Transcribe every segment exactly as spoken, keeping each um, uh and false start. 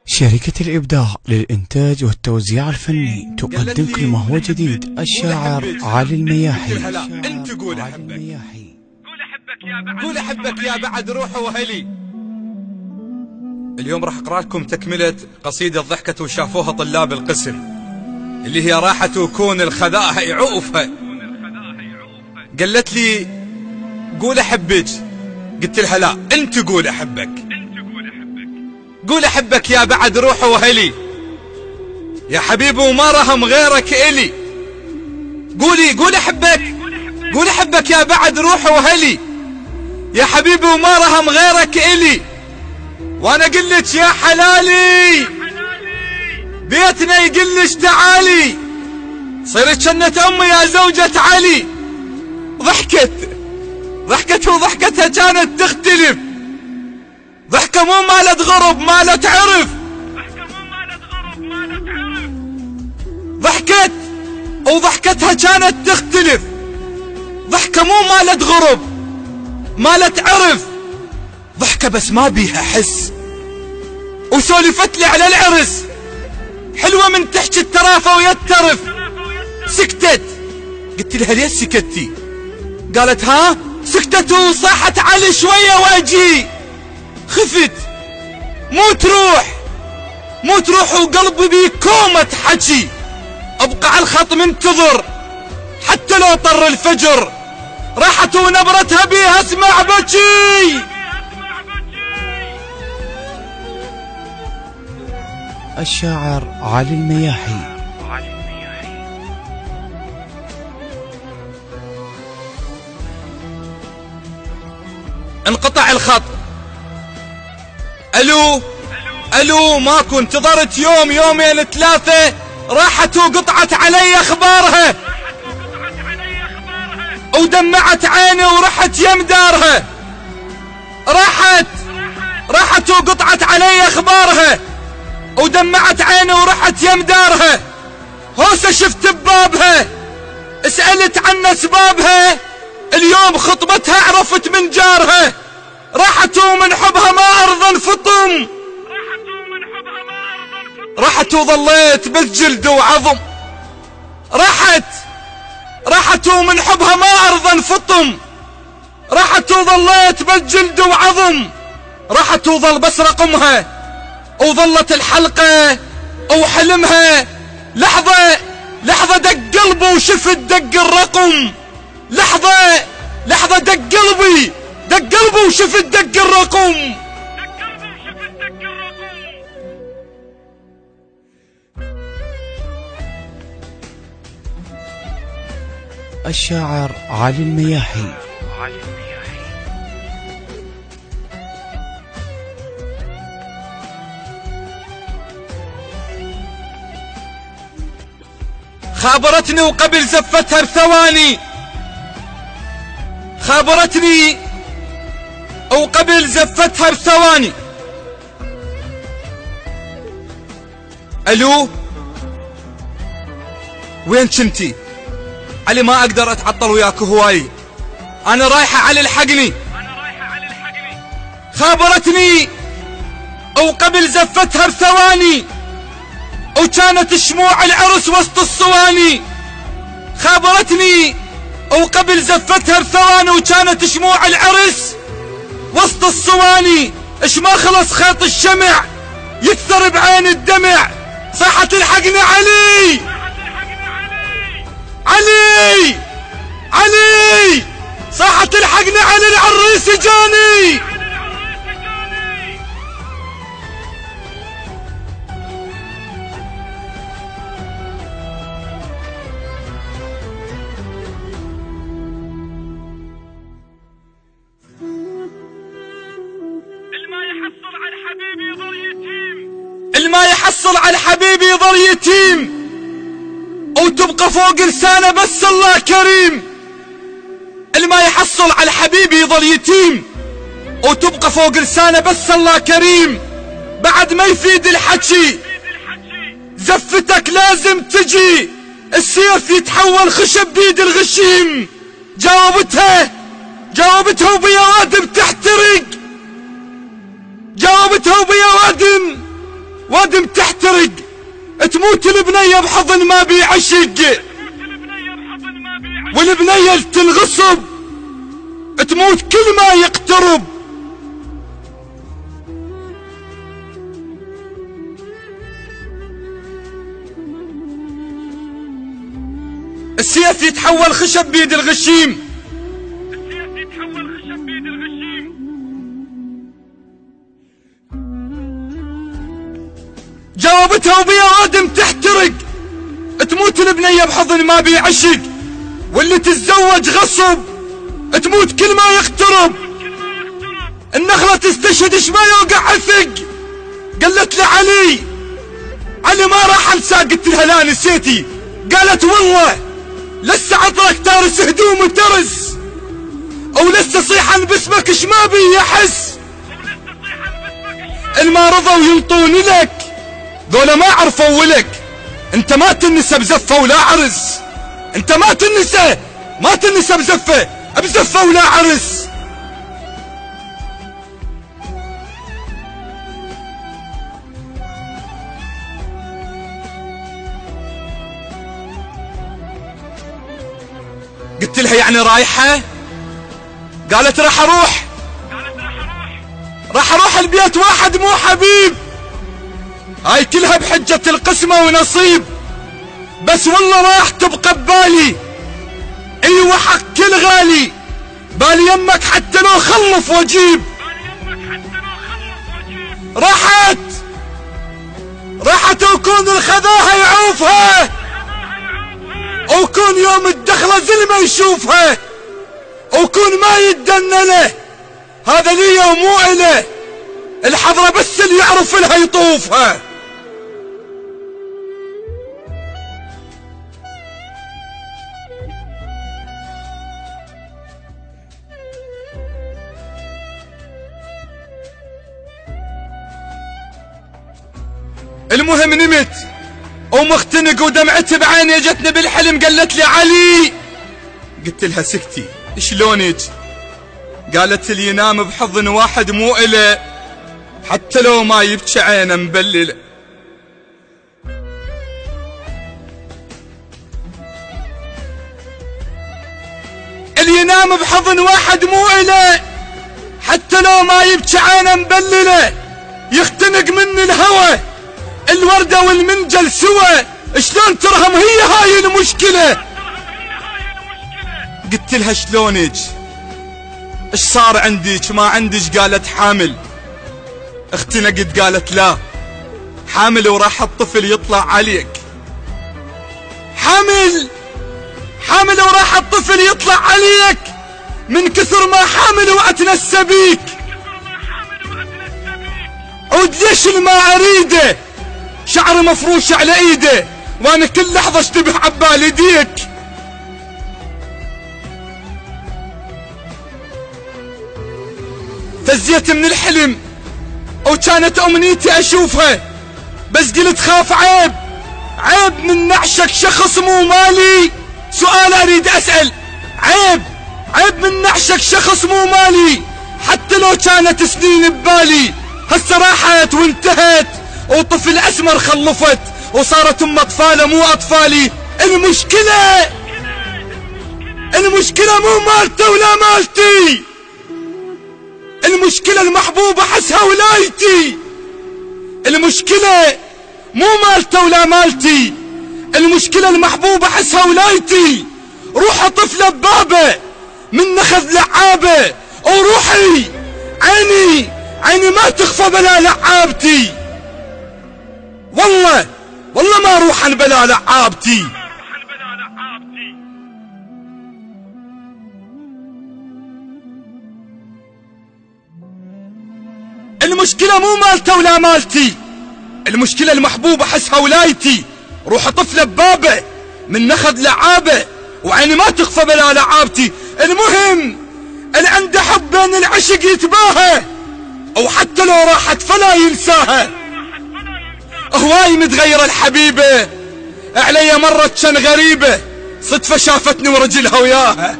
شركة الإبداع للإنتاج والتوزيع الفني تقدم كل ما هو جديد. الشاعر علي المياحي. انت قول احبك، قول احبك يا بعد روحه وهلي. اليوم راح اقرا لكم تكملة قصيدة ضحكت وشافوها طلاب القسم، اللي هي راحت وكون الخذاء يعوفها. قالت لي قول احبك، قلت لها لا انت قول احبك. قول احبك يا بعد روحه وهلي، يا حبيبي وما رهم غيرك الي. قولي قول احبك، قول احبك يا بعد روحه وهلي، يا حبيبي وما رهم غيرك الي. وانا قلت يا حلالي بيتنا يقلش تعالي، صيرت جنة امي يا زوجة علي. ضحكت ضحكت وضحكتها كانت تختلف، ضحكة مو مالت غرب مالت عرف. ضحكت وضحكتها كانت تختلف، ضحكة مو مالت غرب مالت عرف. ضحكة بس ما بيها حس، وسولفت لي على العرس حلوة من تحكي الترافة ويا الترف. سكتت، قلت لها ليش سكتي؟ قالت ها سكتت وصاحت علي شوية واجي. خفت مو تروح مو تروح وقلبي بيك كومة حكي. ابقى على الخط منتظر حتى لو طر الفجر، راحت ونبرتها بيها اسمع بكي. الشاعر علي المياحي. انقطع الخط. الو الو ماكو، انتظرت يوم يومين ثلاثة، راحت وقطعت علي اخبارها ودمعت عيني ورحت يم دارها. راحت راحت وقطعت علي اخبارها ودمعت عيني ورحت يم دارها. هوسه شفت ببابها سألت عن اسبابها، اليوم خطبتها عرفت من جارها. راحت ومن حبها ما ارضى انفطم، راحت وظليت بس جلد وعظم. راحت راحت ومن حبها ما ارضى انفطم، راحت وظليت بس جلد وعظم. راحت وظل بس رقمها وظلت الحلقة وحلمها. لحظة لحظة دق قلبي وشفت دق الرقم. لحظة لحظة دق قلبي دق قلبي وشفت دق الرقم. الشاعر علي المياحي. خابرتني وقبل زفتها بثواني، خابرتني وقبل زفتها بثواني. الو وين كنتي؟ علي ما اقدر اتعطل وياك هواي، انا رايحة علي الحقني. خابرتني وقبل زفتها بثواني، وكانت شموع العرس وسط الصواني. خابرتني وقبل زفتها بثواني، وكانت شموع العرس وسط الصواني. اش ما خلص خيط الشمع يكثر بعين الدمع. صاحت الحقني علي علي علي، صاحت الحقني علي العريس جاني. الما يحصل على الحبيب يظل يتيم، وتبقى فوق لسانه بس الله كريم. الما يحصل على الحبيب يظل يتيم، وتبقى فوق لسانه بس الله كريم. بعد ما يفيد الحكي زفتك لازم تجي، السيف يتحول خشب بيد الغشيم. جاوبتها جاوبتها وبيا وادم تحترق، جاوبتها وبيا وادم تموت البنية بحضن ما بيعشق، والبنية تنغصب تموت كل ما يقترب. السيف يتحول خشب بيد الغشيم، السيف يتحول خشب بيد الغشيم. جاوبتها وبيا آدم تحترق، تموت البنية بحضن ما بيعشق، واللي تتزوج غصب تموت كل ما يقترب. النخلة تستشهد اش ما يوقع عثق، قالت له علي علي ما راح انسى، قلت لها لا نسيتي، قالت والله لسه عطرك تارس هدوم وترس، او لسه صيحا باسمك اش ما بي يحس. الما رضوا ينطوني لك ذولا ما عرفوا ولك، انت ما تنسى بزفه ولا عرس، انت ما تنسى ما تنسى بزفه بزفه ولا عرس. قلت لها يعني رايحة؟ قالت راح اروح، راح اروح البيت واحد مو حبيب، هاي كلها بحجة القسمة ونصيب، بس والله راح تبقى ببالي، ايوه حق كل غالي، بالي يمك حتى لو خلف واجيب. راحت راحت وكون الخذاها يعوفها، وكون يوم الدخلة زلمة يشوفها، وكون ما يدن له، هذا لي ومو إله، الحضرة بس اللي يعرف لها يطوفها. المهم نمت ومختنق ودمعت بعيني، جتني بالحلم قالت لي علي، قلت لها سكتي شلونك؟ قالت لي ينام بحضن واحد مو إله، حتى لو ما يبكي عينه مبلله. اللي ينام بحضن واحد مو إله حتى لو ما يبكي عينه مبلله، يختنق من الهوى الوردة والمنجل سوا، شلون ترهم هي هاي المشكلة؟ قلت لها شلونك؟ ايش صار عندك؟ ما عندك؟ قالت حامل. اختنقت قالت لا حامل وراح الطفل يطلع عليك، حامل حامل وراح الطفل يطلع عليك، من كثر ما حامل واتنسى بيك، عود ليش ما اريده، شعر مفروش على ايده، وانا كل لحظة اشتبه عبالي ديك. فزيت من الحلم وكانت امنيتي اشوفها، بس قلت خاف عيب عيب من نعشك شخص مو مالي. سؤال اريد اسأل، عيب عيب من نعشك شخص مو مالي، حتى لو كانت سنين ببالي، هسه راحت وانتهت وطفل اسمر خلفت، وصارت ام اطفاله مو اطفالي. المشكلة المشكلة مو مالته ولا مالتي، المشكلة المحبوبة حسها ولايتي. المشكلة مو مالته ولا مالتي، المشكلة المحبوبة حسها ولايتي. روح طفلة ببابه من نخذ لعابه، وروحي عيني عيني ما تخفى بلا لعابتي، والله والله ما روح بلا لعابتي. المشكلة مو مالته ولا مالتي، المشكلة المحبوبة حسها ولايتي. روح طفلة ببابه من نخذ لعابه، وعيني ما تخفى بلا لعابتي. المهم اللي عنده حب بين العشق يتباهى، او حتى لو راحت فلا ينساها. هواي متغيرة الحبيبة، علي مرت كان غريبة، صدفة شافتني ورجلها وياها.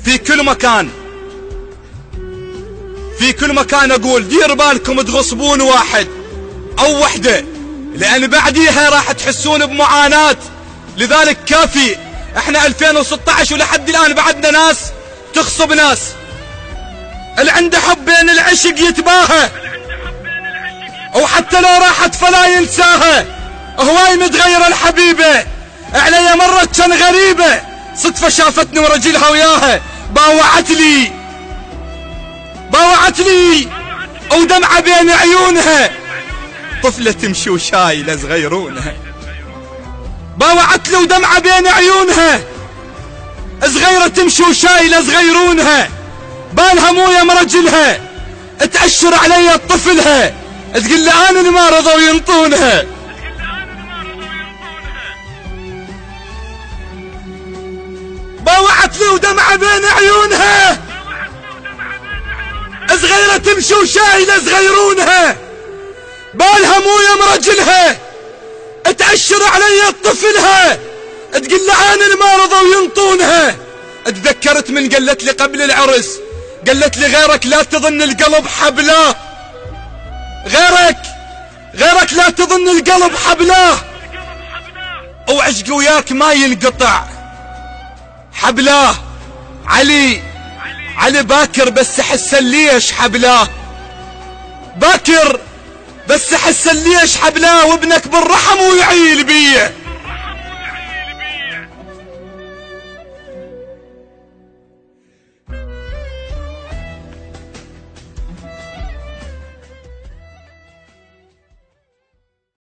في كل مكان في كل مكان اقول دير بالكم تغصبون واحد او وحده، لان بعديها راح تحسون بمعاناة. لذلك كافي، احنا ألفين وستة عشر ولحد الان بعدنا ناس تغصب ناس. اللي عنده حب بين العشق يتباهى، وحتى لو راحت فلا ينساها. هواي متغيرة الحبيبة، علي مرة كان غريبة، صدفة شافتني ورجلها وياها باوعت لي باوعت لي ودمعة بين عيونها، طفلة تمشي وشايلة صغيرونها. باوعت لي ودمعة بين عيونها، صغيرة تمشي وشايلة صغيرونها. بالها مو يا مرجلها، تأشر علي طفلها، تقول لي انا ما رضوا ينطونها. باوعت لي ودمعة بين عيونها، صغيرة تمشي وشايلة صغيرونها. بالها مو يا مرجلها، تأشر علي طفلها، تقول لي انا ما رضوا ينطونها. اتذكرت من قالت لي قبل العرس، قالت لي غيرك لا تظن القلب حبلاه، غيرك غيرك لا تظن القلب حبلاه، وعشقي وياك ما ينقطع حبلاه. علي علي باكر بس حسن ليش حبلاه، باكر بس حسن ليش حبلاه، وابنك بالرحم ويعيل بيه.